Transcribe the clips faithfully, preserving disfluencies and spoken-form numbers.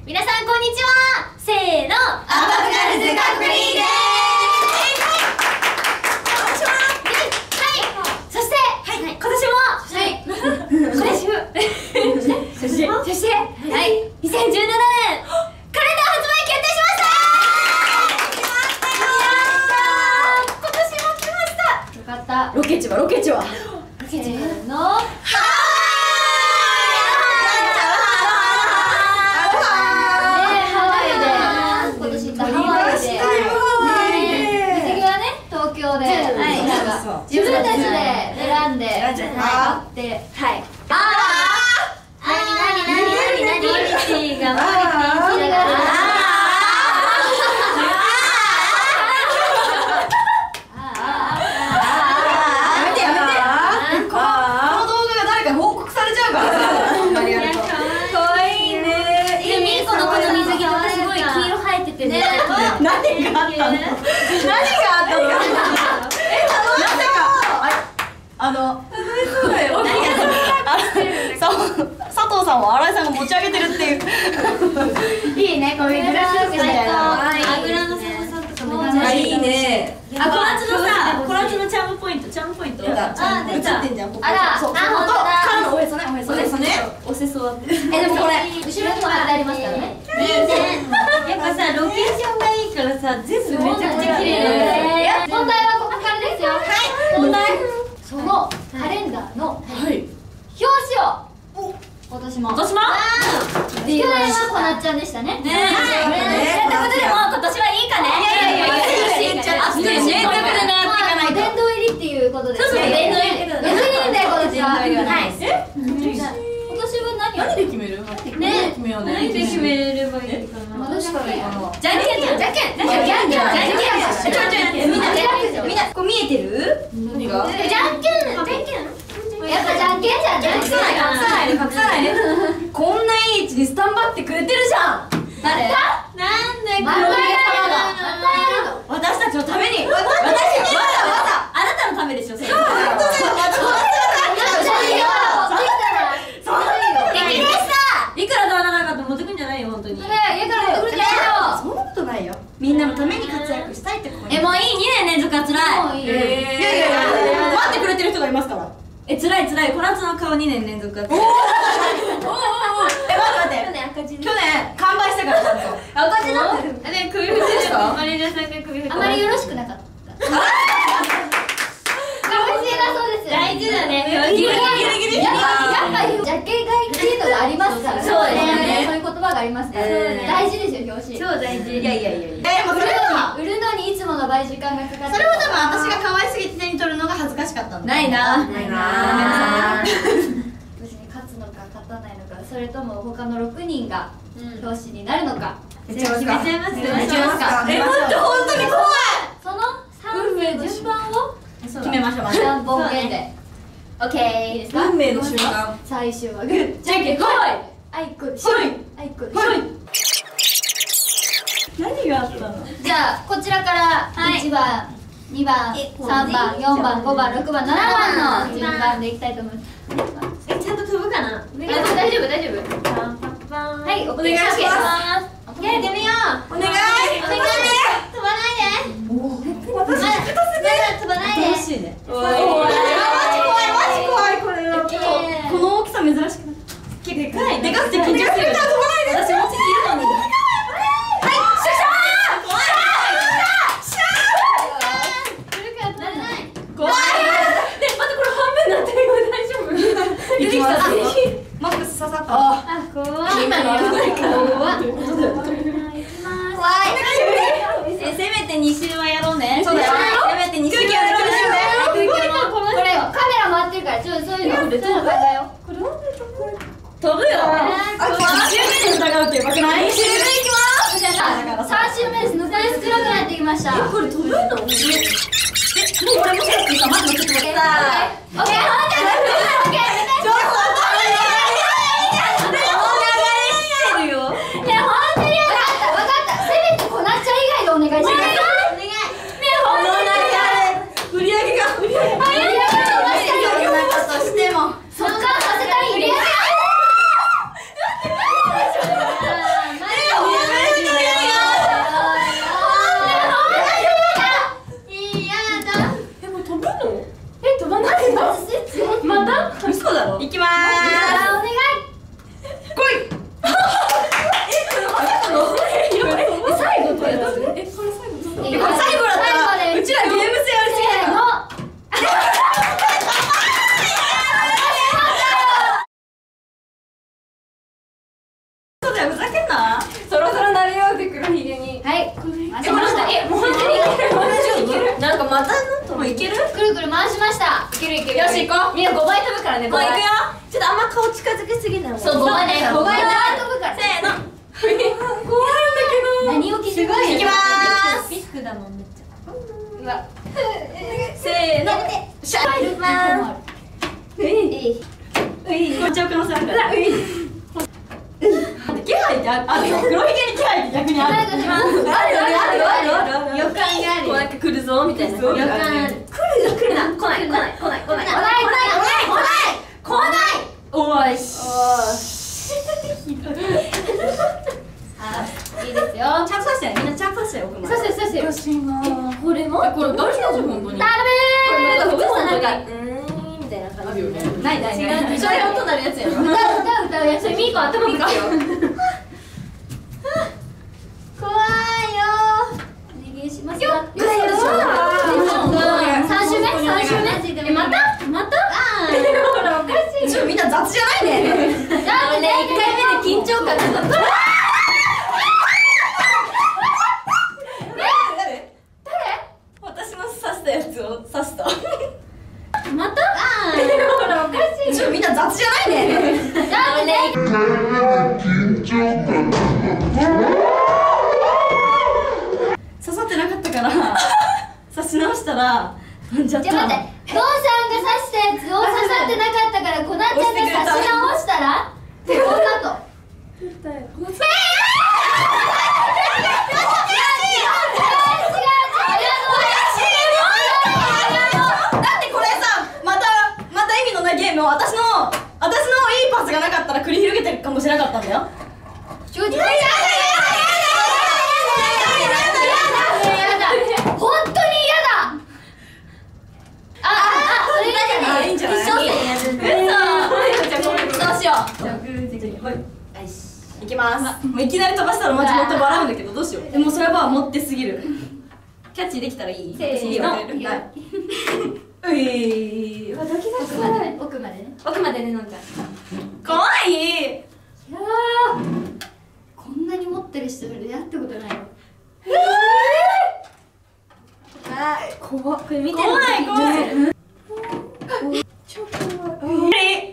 皆さんこんにちは。せーの、アバフガルズかっこいいです。そして今年もそしてそしてはいにせんじゅうななねんカレンダー発売決定しました。今年も来ました。よかった。 ロケ地はロケ地はせーの、自分たちで選んで買ってはいああなになになになになにマリティがマリティしながらやめてやめて、この動画が誰か報告されちゃうからさ。ありがとう。かわいいね。 でミーコのこの水着とかすごい黄色入っててね。 何があったの？何があったの？あの、そうだよ。佐藤さんを新井さんが持ち上げてるっていう。いいね、こういうグラスみたいな。 油のサボさんとかもあ、いいね。 あ、コラツのさ、コラツのチャームポイント、チャームポイント。 あ、映ってんじゃん。 あら、 そう、あ、ほんと。彼のおへそね、おへそね。 おせそは。 え、でもこれ、 後ろにも貼ってありますからね。いいね。やっぱさ、ロケーションがいいからさ、全部めちゃくちゃ綺麗。問題はここからですよ。はい。問題。そのカレンダーの表紙を今年も今年も去年はこなっちゃんでしたね。ねえ、ってことでも今年はいいかね。いやいやいやいや、ちょっと連続でなっていかないと。殿堂入りっていうことで。そうそう、殿堂入り。殿堂入りだよ今年は。はい。え？今年は何？ 何で決める？ね、決めようね。 何で決めればいいかな。 確かに。 じゃんけんじゃんけんじゃんけんじゃんけんじゃんけん。ちょちょみんなみんなこれ見えてる？ 何が？ じゃんけんじゃんけん。やっぱじゃんけんじゃん。隠さない隠さないで隠さないで。 こんないい位置にスタンバってくれてるじゃん。 誰？なんでまたやるの？私たちのために。私たちまだまだあなたのためでしょ。そう。 本当だよ。 いくらダーナがかと持ってくんじゃないよ本当に。ねえ、家から持ってくるんじゃないよ。 そんなことないよ。みんなのために活躍したいってこと。 え、もういい、にねん連続はつらい。 もういい。いやいやいや、待ってくれてる人がいますから。 え、つらいつらい。コラツの顔にねん連続はつらい。おおおおお。え、待って待って。去年完売したからちゃんと。 赤字だった。ね、首振ってる。マネージャーさんが首振ってる。あまりよろしくなかった。大事だね。ギリギリギリ。やっぱりジャケ買いっていうのがありますから。そうですね。そういう言葉がありますから。大事ですよ表紙。超大事。いやいやいやいや。え、もうそれは売るのにいつもの倍時間がかかって。 それは多分私が可愛すぎて手に取るのが恥ずかしかったの。 ないな。 ないな。 無事に勝つのか勝たないのか、それとも他のろくにんが表紙になるのか。決めちゃいます。決めちゃいますか。 え、本当本当に怖い。 その運命の順番を決めましょう。 三本剣で。オッケー、いいですか？ 運命の瞬間。 最初はグー、じゃんけん、ほい。あいこでしょ。あいこでしょ。 何があったの？ じゃあこちらからいちばん、にばん、さんばん、よんばん、ごばん、ろくばん、ななばんの順番でいきたいと思います。え、ちゃんと飛ぶかな？大丈夫大丈夫。はい、お願いします。やってみよう。お願い。お願い。飛ばないで。私飛ばないで。楽しいね。この大きさ珍しくない？でかい。でかくて緊張する。私もちぎるのに。はい、シャシャー。怖い。シャー。古くはなれない。怖い。で、待ってこれ半分なってるよ。大丈夫？出てきた。マックス刺さった。あ、怖い。今の怖い。怖い。え、せめてに周はやろうね。そうだよ。せめてに周やろうね。これカメラ回ってるから、ちょっとそういうのそういうの考えよう。これなんで飛ぶよ。に周目で疑うってやばくない？に周目いきます。じゃあさん周目です。残り少なくなってきました。これ飛ぶの？え、もうこれもさっきさ、まずちょっと待って。オッケー。オッケー。オッケー。ちょっとお願いします。お願い。ね、ほんとに売り上げが売り上げが売り上げがとしてもそっからさせたい売り上げがまたのともういける？ くるくる回しました。いけるいける。 よし行こう。 みんなごばい飛ぶからね。 もう行くよ。ちょっとあんま顔近づけすぎない。 そう、ごばいね。ごばい飛ぶから。 せーの。 怖いんだけど。何を聞いてる？ いきまーす。 ピスクだもんめっちゃ。うわ。 せーの。シャイルマン。うい。うい。こっちの可能性あるから。うい。気配ってある。あ、黒ひげに気配って逆にある。あるあるあるある。予感がある。なんか来るぞみたいな。予感ある。来るな来るな。来ない来ない来ない来ない来ない来ない来ない来ない。おーし。 あ、いいですよ。 ちゃんとさしてみんなちゃんとさしてよ。 させさせ。 欲しいな。 これも？ これ大丈夫本当に？ ダメー。 これなんかなんかうーんみたいな感じ。 ないないない。それ音なるやつやろ。 歌う歌う歌うやつ。それミーコ頭ぶつけよ。怖いよ。お願いします。よっ。三週目三週目。えまたまた？ほらおかしい。 ちょっとみんな雑じゃないね。 だってね一回目で緊張感が。 私の刺したやつを刺した。 また？ほらおかしい。 ちょっとみんな雑じゃないね。 だってね。 刺さってなかったから刺し直したら飛んじゃった。 じゃあ待って、父さんが刺したやつを刺さってなかったからこなっちゃんが刺し直したらってことだと。 ゲームを私の私のいいパスがなかったら繰り広げてるかもしれなかったんだよ。 正直やだやだやだやだ本当に嫌だ。ああそれがじゃない。 いいんじゃない？ 一生懸命やるんで。 そうしよう。じゃあグーではい。いきます。もういきなり飛ばしたらマジ本当笑うんだけどどうしよう。でもそれは持ってすぎる。キャッチできたらいい？ せーの。 ういー。 ドキドキする。奥までね。奥までねのんちゃん。 怖い。 いやーこんなに持ってる人いるやったことないよ。あ怖っ。これ見てる。 怖い怖い。 超怖い。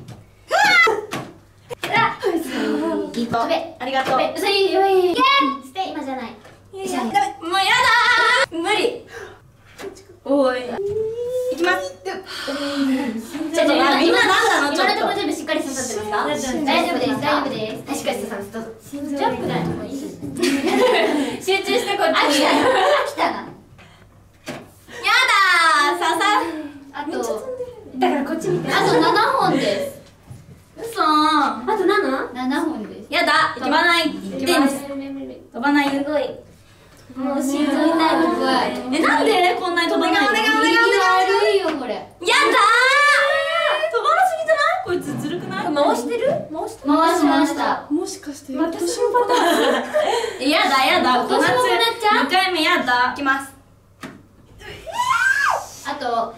あ一歩べ。 ありがとう。 べ。それよい。ステイ今じゃない。 もうやだー。無理。おい。いきます。ちょっと今何なの？ 今のところ全部しっかり刺さってますか？大丈夫です大丈夫です。しっかり刺さってどうぞ。ジャンプだよ。集中してこっちに。飽きたな。 やだー。刺さ。 あとだからこっち見て。あと七本です。 嘘。あと七？七本です。 やだ。飛ばないって言ってんです。飛ばない。すごい。 もう心臓痛いの怖い。 え、なんでこんなに飛ばないの？ 悪いよこれ。やだー。 飛ばなすぎじゃない？こいつずるくない？回してる？回してる？ 回しました。 もしかして私のパターン？やだやだ。 私もなっちゃう？ にかいめやだ。いきます。 あと。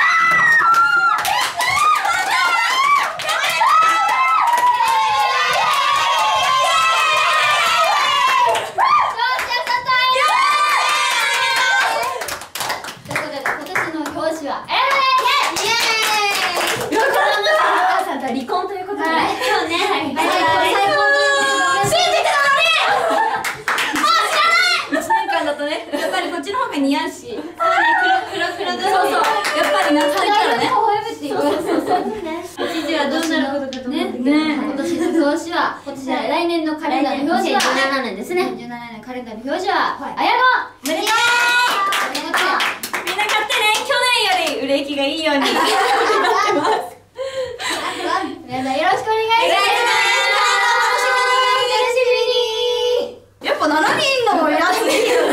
離婚ということで、はい、そうね、はい、最高最高信じてたのにもう知らない。いちねんかんだとね、やっぱりこっちの方が似合うし、さらにクラクラクラだし、そうそう、やっぱり夏と言ったらね、そうそうそうね、一時はどうなることかと思ってね、今年の表紙は、今年は来年のカレンダーの表紙はにせんじゅうななねんですね。にせんじゅうななねんのカレンダーの表紙はあやご。おめでとう。 みんな買ってね、去年より売れ行きがいいように頑張ってます。 皆さんよろしくお願いします。楽しみに。 やっぱしちにんのやつ